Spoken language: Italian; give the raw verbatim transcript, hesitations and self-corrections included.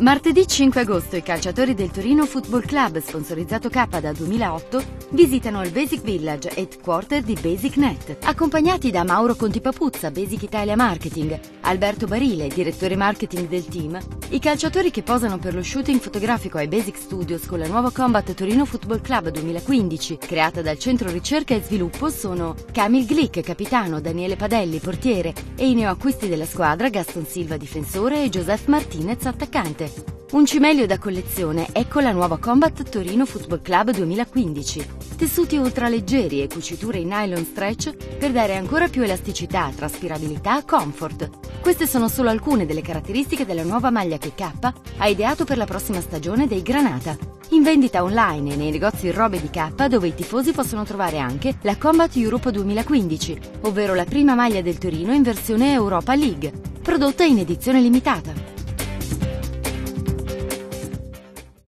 Martedì cinque agosto i calciatori del Torino Football Club, sponsorizzato K da duemilaotto, visitano il Basic Village, headquarter di BasicNet. Accompagnati da Mauro Contipapuzza, Basic Italia Marketing, Alberto Barile, direttore marketing del team, i calciatori che posano per lo shooting fotografico ai Basic Studios con la nuova Combat Torino Football Club duemilaquindici, creata dal Centro Ricerca e Sviluppo, sono Kamil Glick, capitano, Daniele Padelli, portiere, e i neoacquisti della squadra Gaston Silva, difensore, e Joseph Martinez, attaccante. Un cimelio da collezione, ecco la nuova Combat Torino Football Club duemilaquindici. Tessuti ultraleggeri e cuciture in nylon stretch per dare ancora più elasticità, traspirabilità, comfort. Queste sono solo alcune delle caratteristiche della nuova maglia che K ha ideato per la prossima stagione dei Granata. In vendita online e nei negozi robe di K, dove i tifosi possono trovare anche la Combat Europe duemilaquindici, ovvero la prima maglia del Torino in versione Europa League, prodotta in edizione limitata.